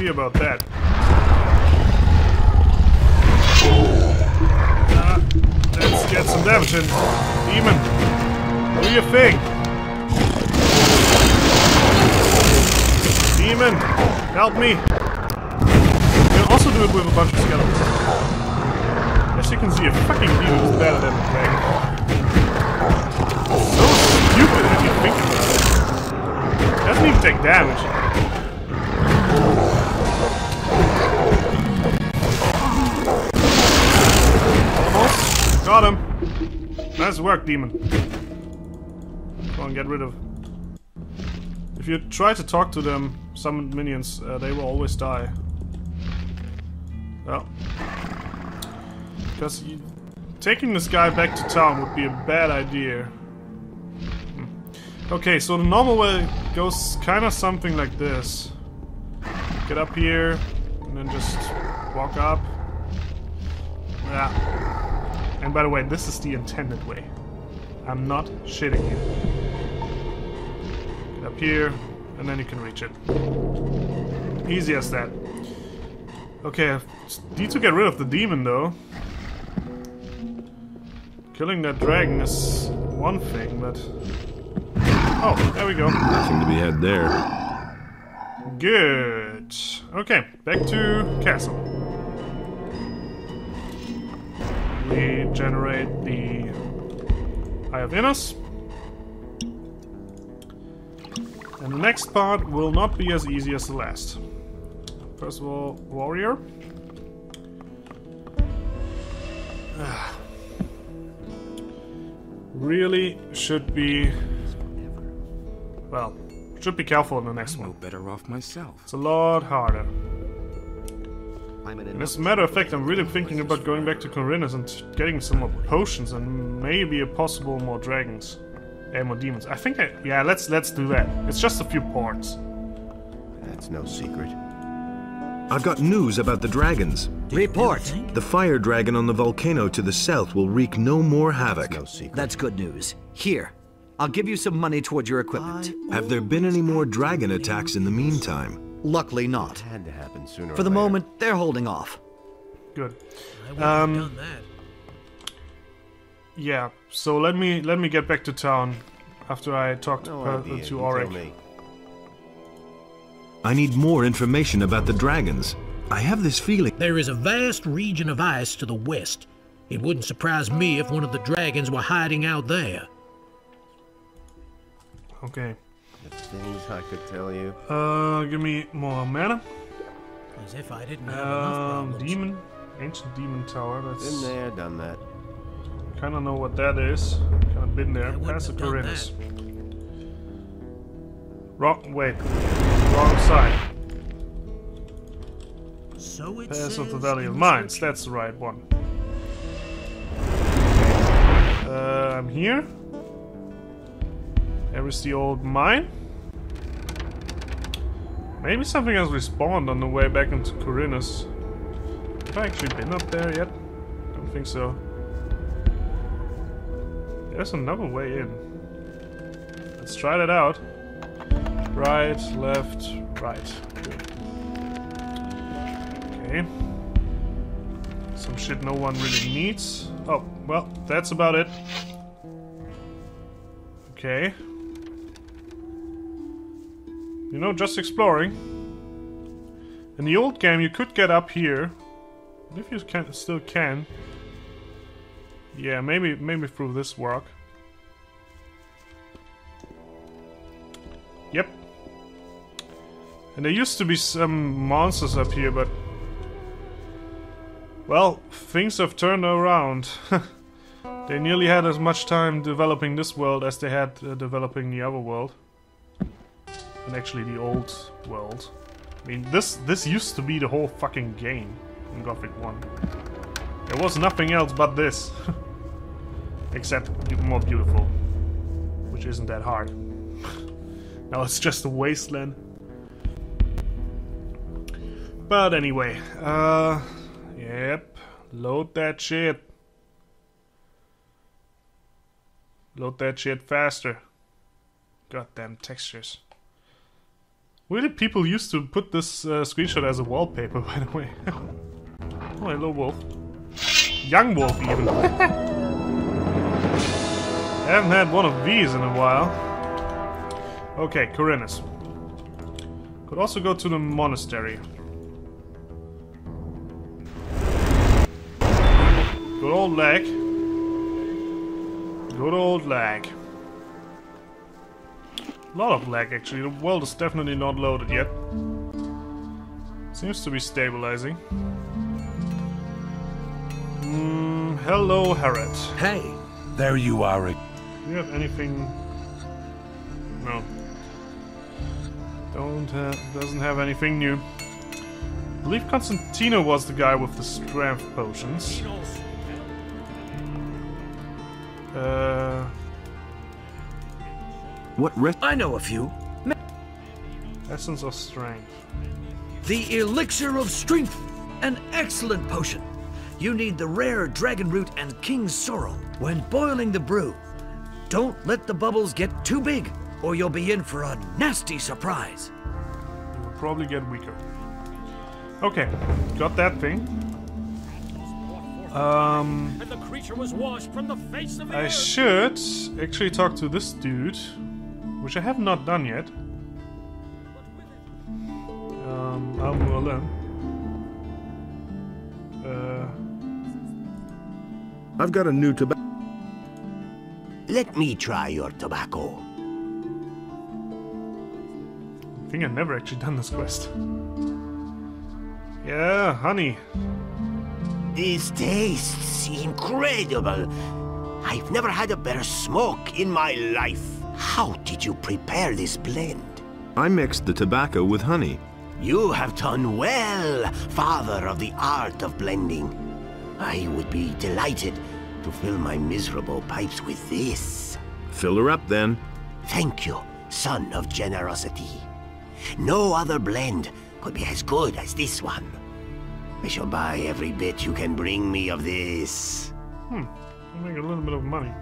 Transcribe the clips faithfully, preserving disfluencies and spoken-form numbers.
see about that. Uh, let's get some damage in. Demon, do your thing. Demon, help me. You can also do it with a bunch of skeletons. As you can see, a fucking demon is better than a dragon. So stupid if you think about it. Doesn't even take damage. Almost. Got him. Nice work, demon. Go and get rid of. If you try to talk to them, some minions, uh, they will always die. Well. Because you, taking this guy back to town would be a bad idea. Hmm. Okay, so the normal way goes kind of something like this. Get up here, and then just walk up. Yeah. And by the way, this is the intended way. I'm not shitting you. Get up here, and then you can reach it. Easy as that. Okay, I need to get rid of the demon though. Killing that dragon is one thing, but... Oh, there we go. Nothing to be had there. Good. Okay, back to castle. We generate the Eye of Innes. And the next part will not be as easy as the last. First of all, warrior. Really should be... Well, should be careful in the next one. I'm no better off myself. It's a lot harder. And as a matter of fact, I'm really thinking about going back to Khorinis and getting some more potions and maybe a possible more dragons. And more demons. I think I... Yeah, let's let's do that. It's just a few parts. That's no secret. I've got news about the dragons. Report. The fire dragon on the volcano to the south will wreak no more havoc. That's no secret. That's good news. Here, I'll give you some money towards your equipment. Have there been any more dragon attacks in the meantime? Luckily not. It had to happen sooner For the or later. moment, they're holding off. Good. I wouldn't have Um, done that. Yeah. So let me let me get back to town after I talked No uh, idea. to You Auric. tell me. I need more information about the dragons. I have this feeling... There is a vast region of ice to the west. It wouldn't surprise me if one of the dragons were hiding out there. Okay. The things I could tell you. Uh, give me more mana. As if I didn't have enough Um, problems. demon, ancient demon tower. Been That's there, done that. kind of know what that is. Kind of been there. I wouldn't Pass the have done Khorinis. Wrong. Wait. Wrong side. So it Pass of the says Valley in of the Mines. scripture. That's the right one. Uh, I'm here. There is the old mine. Maybe something has respawned on the way back into Khorinis. Have I actually been up there yet? Don't think so. There's another way in. Let's try that out. Right, left, right. Good. Okay. Some shit no one really needs. Oh, well, that's about it. Okay. You know, just exploring. In the old game, you could get up here. If you can, still can. Yeah, maybe, maybe through this rock. Yep. And there used to be some monsters up here, but... Well, things have turned around. They nearly had as much time developing this world as they had uh, developing the other world. And actually the old world. I mean, this this used to be the whole fucking game in Gothic one. There was nothing else but this. Except more beautiful. Which isn't that hard. Now it's just a wasteland. But anyway, uh... yep. Load that shit. Load that shit faster. Goddamn textures. Really, people used to put this uh, screenshot as a wallpaper, by the way. Oh, hello, wolf. Young wolf, even. Haven't had one of these in a while. Okay, Khorinis. Could also go to the monastery. Good old lag. Good old lag. A lot of lag, actually. The world is definitely not loaded yet. Seems to be stabilizing. Mm, hello, Harrod. Hey, There you are. Do you have anything? No. Don't have, doesn't have anything new. I believe Constantino was the guy with the strength potions. Uh, What rest? I know a few. Essence of Strength. The Elixir of Strength, an excellent potion. You need the rare dragon root and king's sorrel. When boiling the brew, don't let the bubbles get too big, or you'll be in for a nasty surprise. You will probably get weaker. Okay, got that thing. Um, And the creature was washed from the face of the I earth. should actually talk to this dude, which I have not done yet. Um, Al Mualim. Uh, I've got a new tobacco. Let me try your tobacco. I think I've never actually done this quest. Yeah, honey. This tastes incredible. I've never had a better smoke in my life. How did you prepare this blend? I mixed the tobacco with honey. You have done well, father of the art of blending. I would be delighted to fill my miserable pipes with this. Fill her up then. Thank you, son of generosity. No other blend could be as good as this one. I shall buy every bit you can bring me of this. Hmm, I make a little bit of money.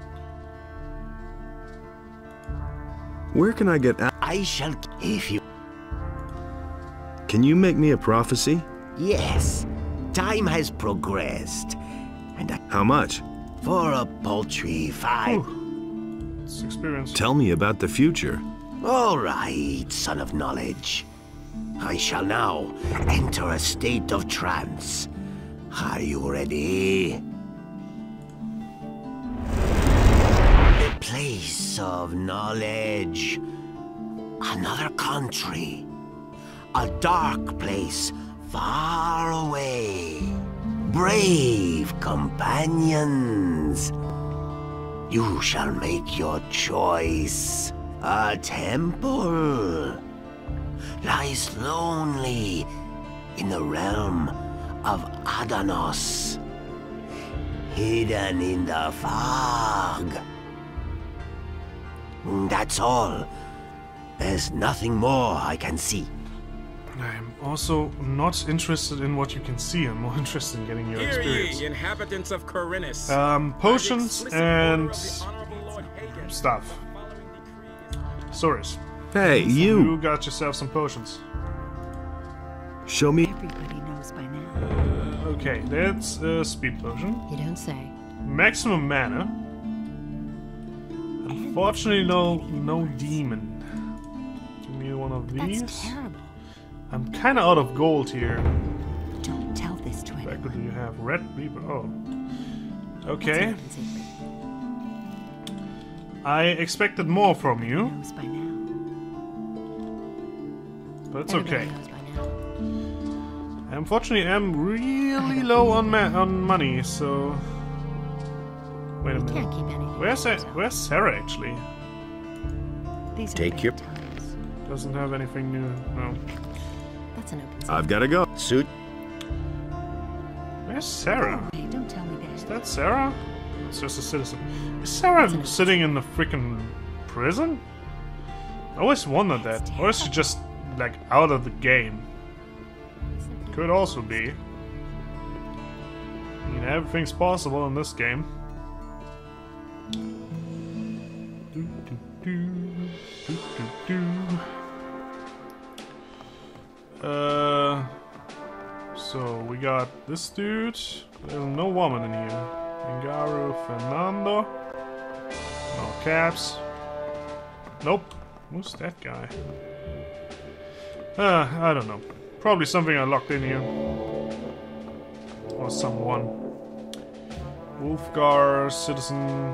Where can I get? A- I shall, if you... can you make me a prophecy? Yes, time has progressed. And I, How much? for a paltry five... It's experience. Tell me about the future. All right, son of knowledge. I shall now enter a state of trance. Are you ready? A place of knowledge. Another country. A dark place far away. Brave companions. You shall make your choice. A temple lies lonely in the realm of Adanos, hidden in the fog. That's all. There's nothing more I can see. I'm also not interested in what you can see. I'm more interested in getting your Hear experience. ye, inhabitants of Khorinis. Um, potions By the explicit order and of the Honorable Lord Hagen, stuff. following decree- Stories. Hey, You you! got yourself some potions. Show me. Everybody knows by now. Okay, that's a speed potion. You don't say. Maximum mana. Unfortunately, no, no demon. Give me one of these. That's terrible. I'm kind of out of gold here. Don't tell this to What anyone. do you have? Red Reaper. Oh. That's Okay. an open secret. I expected more from you, Knows by now. but it's Everybody okay. knows by now. Unfortunately, I'm really low on ma on money, so. Wait a You can't minute. keep anything. Where's to Sa yourself. Where's Sarah actually? These are Take bad your- times. Doesn't have anything new. No. That's an open secret. I've got to go. Suit? Where's Sarah? Hey, don't tell me Is that. that Sarah? It's just a citizen. Is Sarah sitting in the freaking prison? I always wondered that. Or is she just, like, out of the game? Could also be. I mean, everything's possible in this game. Do, do, do, do, do, do. Uh, so we got this dude. There's no woman in here. Engaru, Fernando. No caps. Nope. Who's that guy? Uh, I don't know. Probably something I locked in here. Or someone. Wolfgar, citizen.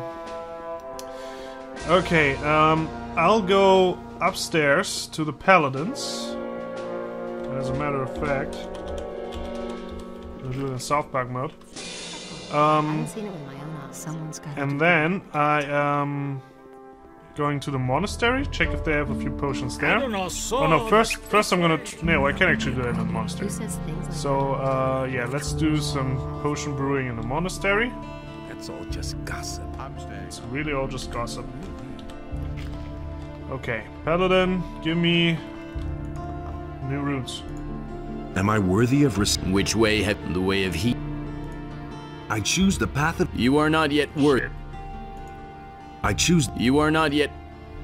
Okay, um, I'll go upstairs to the paladins. As a matter of fact. We'll do it in South Park mode. Um, I've seen it with my own eyes. Someone's got and then I am going to the monastery, check if they have a few potions there. Oh no, first first I'm gonna... Tr no, I can actually do that in the monastery. Who says things like So, uh, yeah, let's do some potion brewing in the monastery. That's all just gossip. It's really all just gossip. Okay, Paladin, give me new runes. Am I worthy of res- Which way have the way of heat? I choose the path of- You are not yet worthy. I choose- You are not yet...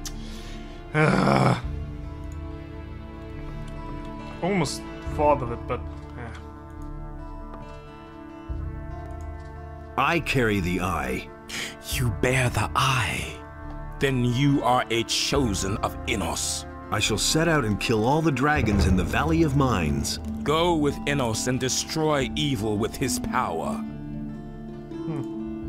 Almost thought of it, but... Eh. I carry the eye. You bear the eye. Then you are a chosen of Innos. I shall set out and kill all the dragons in the Valley of Mines. Go with Innos and destroy evil with his power. Hmm.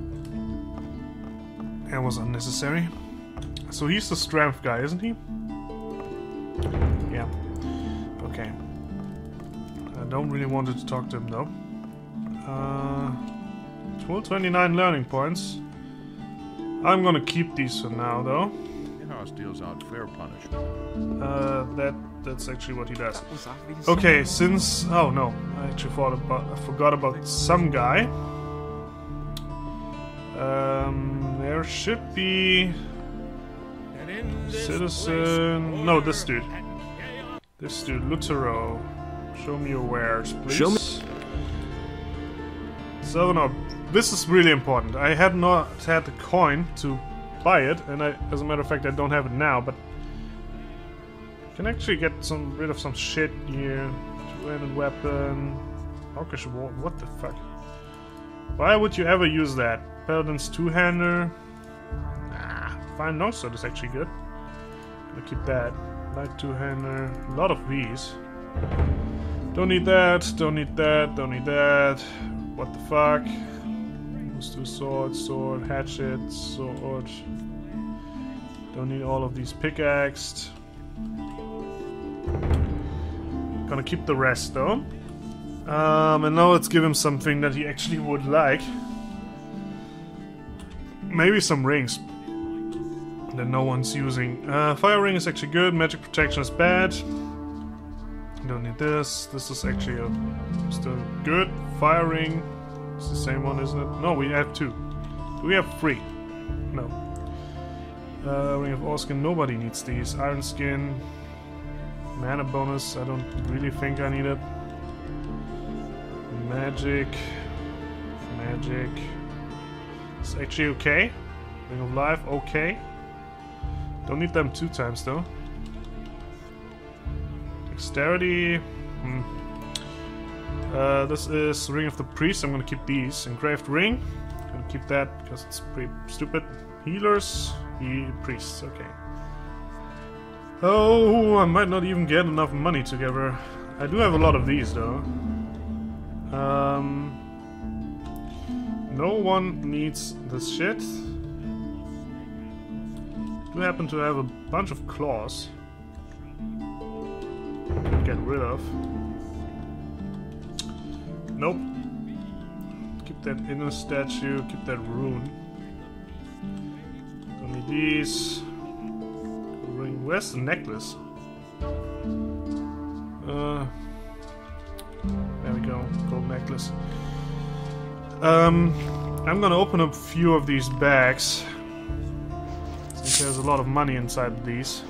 That was unnecessary. So he's the strength guy, isn't he? Yeah. Okay. I don't really want to talk to him though. Uh, twelve twenty-nine learning points. I'm gonna keep these for now though. Innos deals out fair punishment. Uh, that that's actually what he does. Okay, since oh no, I actually thought about I forgot about some guy. Um, there should be citizen. No, this dude. This dude, Lutero. Show me your wares, please. Show me. So no, this is really important. I had not had the coin to buy it, and I, as a matter of fact, I don't have it now. But I can actually get some rid of some shit here. Two-handed weapon. Hawkish wall. What the fuck? Why would you ever use that? Paladin's two-hander. Ah, fine. No, so that's actually good. Gonna keep that. Light two-hander. A lot of these. Don't need that. Don't need that. Don't need that. What the fuck? Those two swords, sword, hatchet, sword. Don't need all of these pickaxed. Gonna keep the rest though. Um, and now let's give him something that he actually would like. Maybe some rings that no one's using. Uh, fire ring is actually good. Magic protection is bad. Don't need this. This is actually a, still good. Fire ring. It's the same one, isn't it? No, we have two. Do we have three? No. Uh, ring of Orskin. Nobody needs these. Iron skin. Mana bonus. I don't really think I need it. Magic. Magic. It's actually okay. Ring of life. Okay. Don't need them two times though. Dexterity. Hmm. Uh, this is Ring of the Priest. I'm gonna keep these. Engraved Ring. Gonna keep that because it's pretty stupid. Healers. He priests. Okay. Oh, I might not even get enough money together. I do have a lot of these though. Um, no one needs this shit. Do happen to have a bunch of claws. Get rid of. Nope. Keep that inner statue. Keep that rune. Don't need these. Ring. Where's the necklace? Uh. There we go. Gold necklace. Um, I'm gonna open up a few of these bags. Since there's a lot of money inside of these.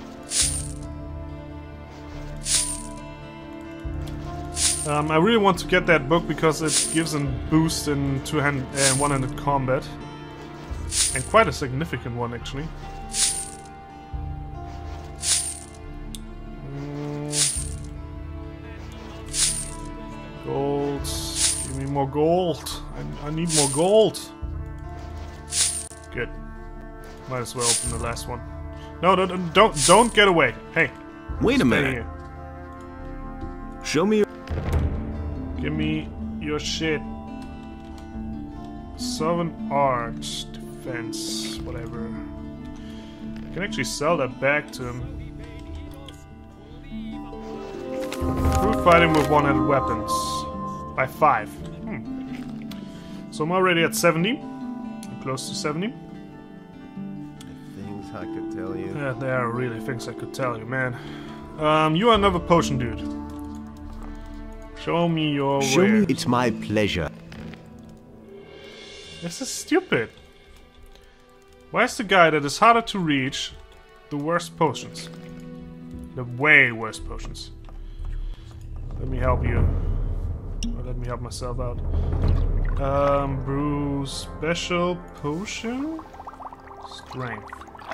Um, I really want to get that book because it gives a boost in two-hand and uh, one-handed combat. And quite a significant one, actually. Mm. Gold. Give me more gold. I, I need more gold. Good. Might as well open the last one. No, don't, don't, don't get away. Hey. Wait a stay minute. Here. Show me. Give me your shit. Southern Art, Defense, whatever. I can actually sell that back to him. We're fighting with one-handed weapons. By five. Hmm. So I'm already at seventy. I'm close to seventy. Things I could tell you. Yeah, there are really things I could tell you, man. Um, you are another potion dude. Show me your Show way. me. It's my pleasure. This is stupid. Why is the guy that is harder to reach the worst potions? The way worst potions. Let me help you. Or let me help myself out. Um, brew special potion? Strength.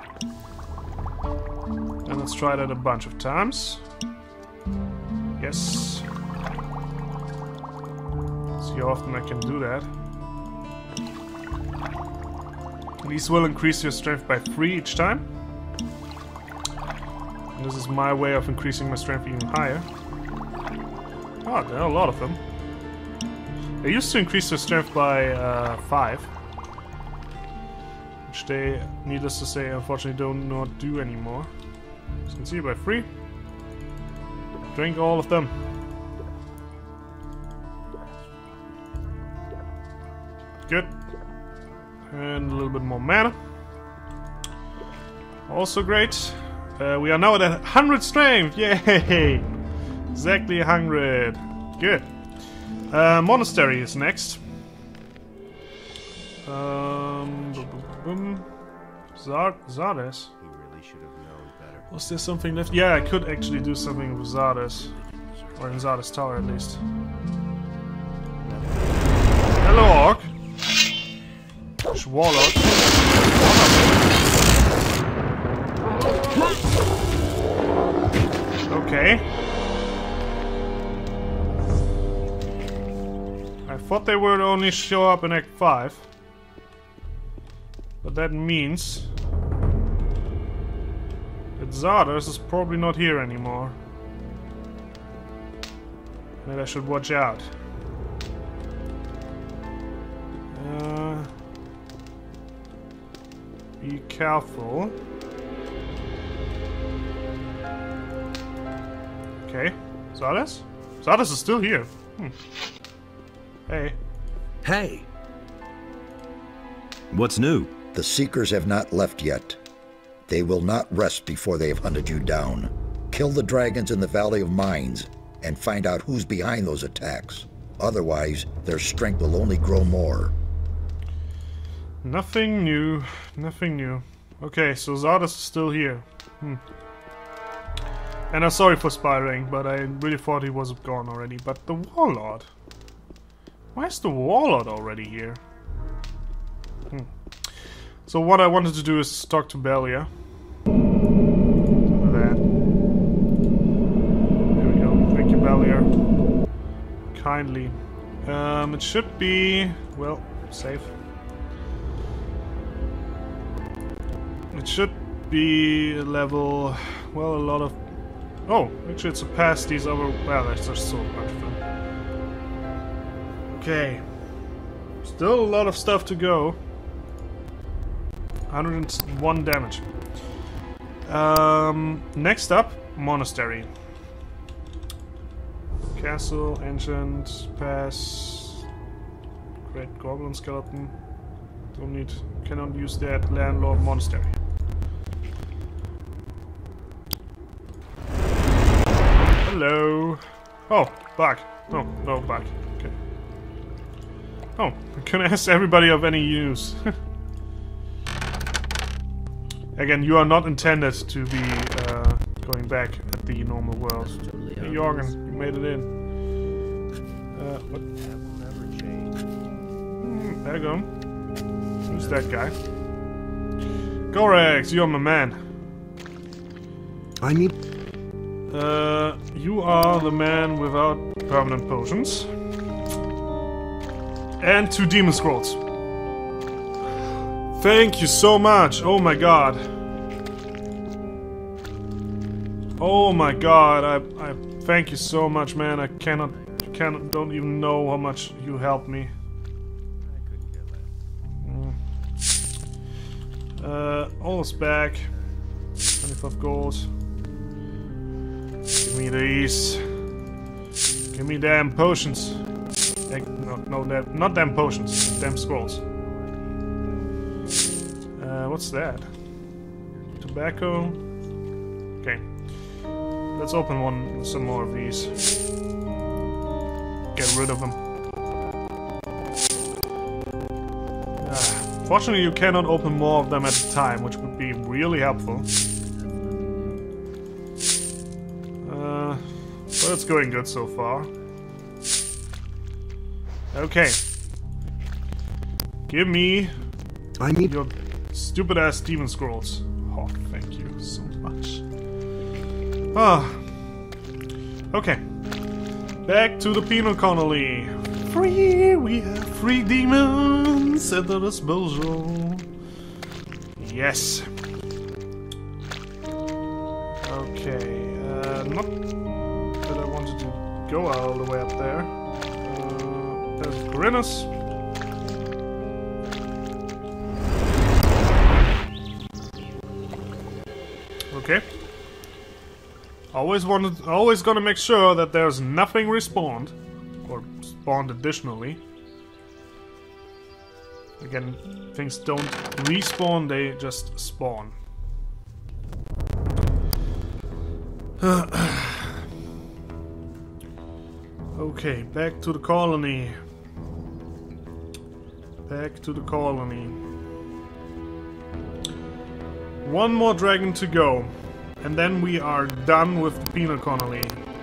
And let's try that a bunch of times. Yes. See how often I can do that. These will increase your strength by three each time. And this is my way of increasing my strength even higher. Oh, there are a lot of them. They used to increase their strength by uh, five. Which they, needless to say, unfortunately don't not do anymore. As you can see, by three. Drink all of them. Good. And a little bit more mana. Also great. Uh, we are now at one hundred strength. Yay! Exactly one hundred. Good. Uh, Monastery is next. Um, boom, boom, boom. Zard Zardes. He really should have known better. Was there something left? Yeah, I could actually do something with Zardes. Or in Zardes Tower at least. Hello, Orc. Warlock. Okay. I thought they would only show up in Act five. But that means that Zardes is probably not here anymore. And I should watch out. Uh... Be careful. Okay. Zardes? Zardes is still here. Hmm. Hey. Hey. What's new? The Seekers have not left yet. They will not rest before they have hunted you down. Kill the dragons in the Valley of Mines and find out who's behind those attacks. Otherwise, their strength will only grow more. Nothing new. Nothing new. Okay, so Zardes is still here. Hmm. And I'm sorry for spiraling, but I really thought he was gone already. But the Warlord? Why is the Warlord already here? Hmm. So what I wanted to do is talk to Belia. That. There we go. Thank you, Belia. Kindly. Um, it should be... well, safe. It should be a level, well, a lot of... Oh, actually it surpassed these other... Well, there's just so much of them. Okay. Still a lot of stuff to go. one hundred one damage. Um, next up, Monastery. Castle, Ancient, Pass... Great Goblin Skeleton. Don't need... Cannot use that. Landlord, Monastery. Hello. Oh, back. No, no, back. Okay. Oh, I can ask everybody of any use. Again, you are not intended to be uh, going back at the normal world. Hey, Jorgen, you made it in. Uh, what? That will never change. Hmm, there you go. Who's that guy? Gorax, you're my man. I need... Uh, you are the man without permanent potions. And two demon scrolls. Thank you so much. Oh my god. Oh my god. I, I thank you so much, man. I cannot, cannot, don't even know how much you helped me. Mm. Uh, almost back. twenty-five gold. Give me these. Give me damn potions. No, no, that, not damn potions. Damn scrolls. Uh, what's that? Tobacco. Okay. Let's open one, some more of these. Get rid of them. Ah, fortunately, you cannot open more of them at a time, which would be really helpful. Uh, but it's going good so far. Okay. Give me I need your stupid ass demon scrolls. Oh, thank you so much. Ah. Okay. Back to the penal colony. Free, we have free demons at our disposal. Yes. Okay. Uh, not that I wanted to go all the way up there. Uh, there's Corinus. Okay. Always wanted, always gonna make sure that there's nothing respawned, or spawned additionally. Again, things don't respawn; they just spawn. Okay, back to the colony. Back to the colony. One more dragon to go, and then we are done with the penal colony.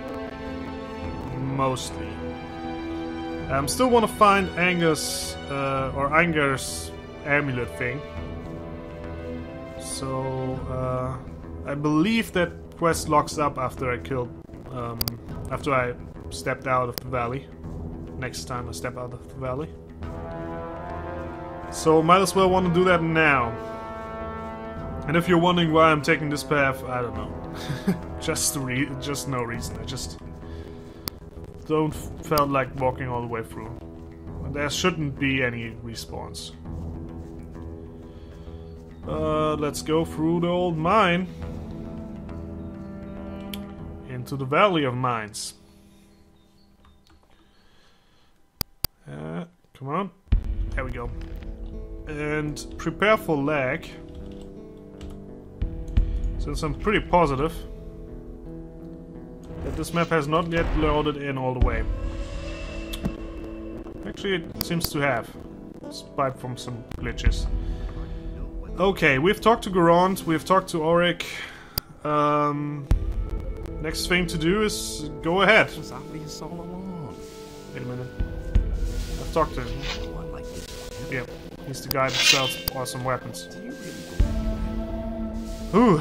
Mostly. I um, still want to find Angus, uh, or Anger's amulet thing. So, uh, I believe that quest locks up after I killed, um, after I stepped out of the valley. Next time I step out of the valley. So, might as well want to do that now. And if you're wondering why I'm taking this path, I don't know. just re just no reason. I just don't felt like walking all the way through. There shouldn't be any respawns. Uh, let's go through the old mine into the Valley of Mines. Uh, come on, there we go. And prepare for lag. Since I'm pretty positive that this map has not yet loaded in all the way. Actually, it seems to have, despite from some glitches. Okay, we've talked to Garant, we've talked to Auric. Um, next thing to do is go ahead. It was obvious all along. Wait a minute. I've talked to him. Yeah, he's the guy that sells awesome weapons. Ooh.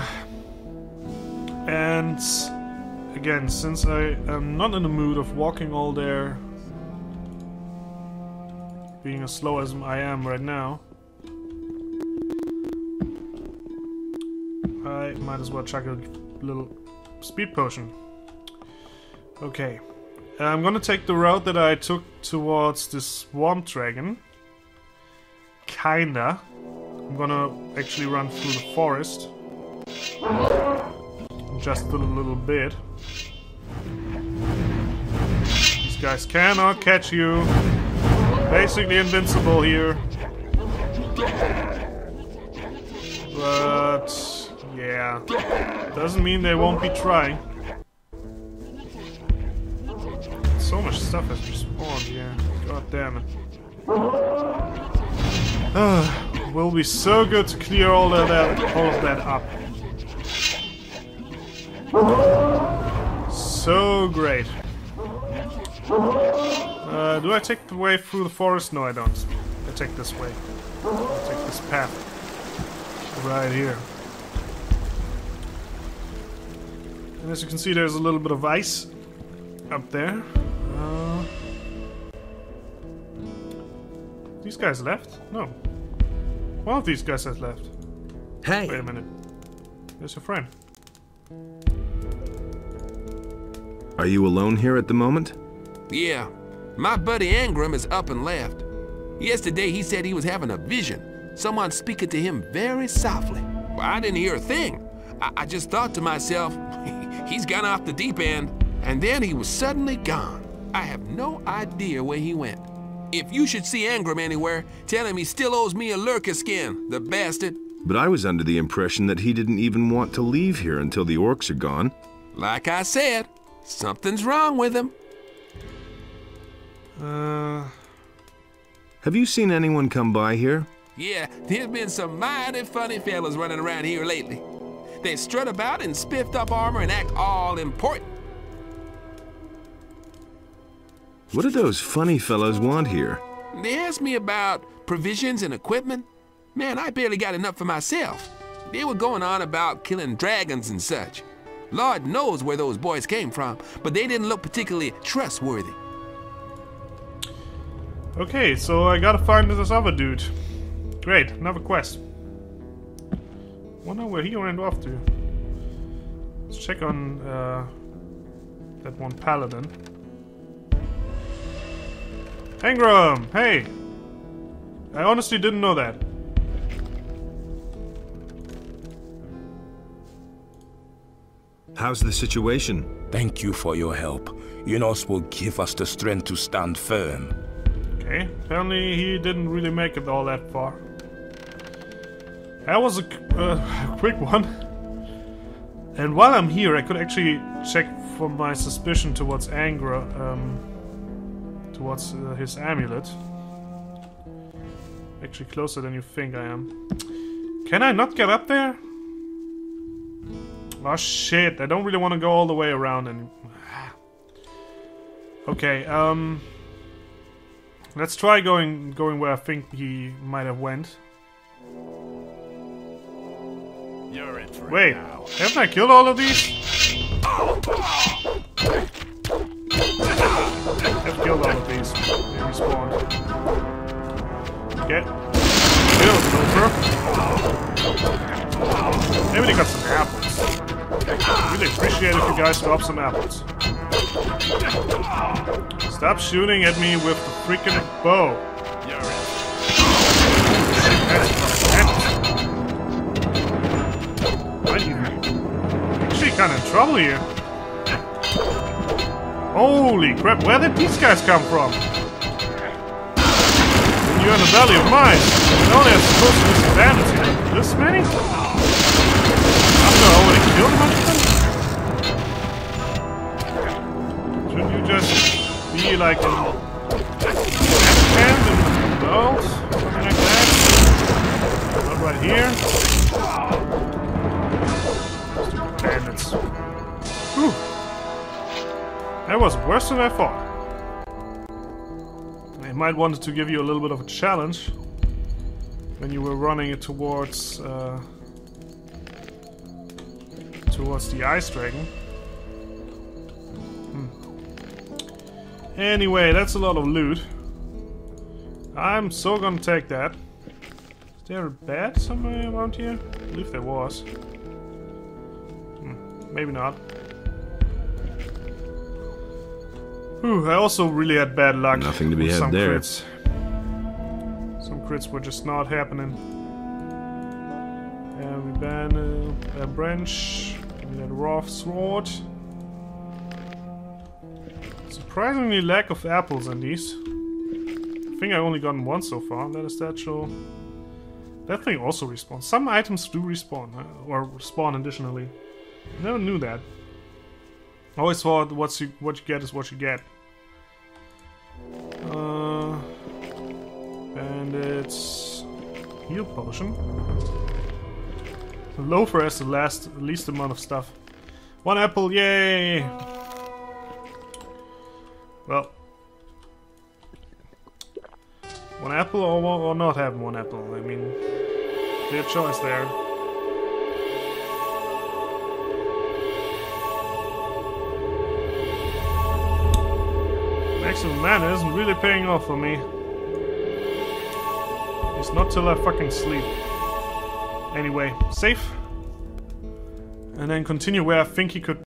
And again, since I am not in the mood of walking all there, being as slow as I am right now, I might as well chuck a little speed potion. Okay, I'm gonna take the route that I took towards this swamp dragon. Kinda. I'm gonna actually run through the forest. Just a little bit. These guys cannot catch you. Basically invincible here. But yeah, doesn't mean they won't be trying. So much stuff has respawned here. God damn it. Uh, will be so good to clear all of that, all of that up. So great. Uh, do I take the way through the forest? No, I don't. I take this way. I take this path. Right here. And as you can see, there's a little bit of ice up there. Uh, These guys left? No. One of these guys has left. Hey. Wait a minute. There's your friend. Are you alone here at the moment? Yeah. My buddy Angram is up and left. Yesterday he said he was having a vision. Someone speaking to him very softly. Well, I didn't hear a thing. I, I just thought to myself, he's gone off the deep end. And then he was suddenly gone. I have no idea where he went. If you should see Angram anywhere, tell him he still owes me a lurker skin, the bastard. But I was under the impression that he didn't even want to leave here until the orcs are gone. Like I said, something's wrong with him. Uh... Have you seen anyone come by here? Yeah, there's been some mighty funny fellas running around here lately. They strut about in spiffed up armor and act all important. What do those funny fellows want here? They asked me about provisions and equipment. Man, I barely got enough for myself. They were going on about killing dragons and such. Lord knows where those boys came from, but they didn't look particularly trustworthy. Okay, so I gotta find this other dude. Great, another quest. Wonder where he went off to. Let's check on uh, that one paladin. Angram! Hey! I honestly didn't know that. How's the situation? Thank you for your help. Enos will give us the strength to stand firm. Okay, apparently he didn't really make it all that far. That was a uh, quick one. And while I'm here, I could actually check for my suspicion towards Angra, um, towards uh, his amulet. Actually closer than you think I am. Can I not get up there? Oh shit, I don't really want to go all the way around and... Okay, um... let's try going going where I think he might have went. You're in for Wait, it now. haven't I killed all of these? I've killed all of these. They respawned. Get killed, Gopher. Maybe they got some apples. Really appreciate if you guys drop some apples. Stop shooting at me with the freaking bow. You're in. I'm actually kind of in trouble here. Holy crap, where did these guys come from? You're in the Valley of Mines. You only have supposed to be some bandits here. This many? After I already killed a bunch of them? Shouldn't you just be like in camp in the world? Something like that? Not right here. Bandits. Whew. That was worse than I thought. I might wanted to give you a little bit of a challenge when you were running it towards uh, towards the ice dragon. Hmm. Anyway, that's a lot of loot. I'm so gonna take that. Is there a bed somewhere around here? I believe there was. Hmm. Maybe not. Whew, I also really had bad luck. Nothing to be with had some there. Crits. Some crits were just not happening. And we ban uh, a branch. We had a raw sword. Surprisingly lack of apples in these. I think I only gotten one so far. That is that show. That thing also respawns. Some items do respawn, uh, or spawn additionally. Never knew that. I always thought what's you, what you get is what you get. Uh, bandits. Heal potion. The loafer has the last, least amount of stuff. One apple, yay! Well, one apple or, or not have one apple. I mean, clear choice there. Maximum mana isn't really paying off for me. It's not till I fucking sleep. Anyway, save. And then continue where I think he could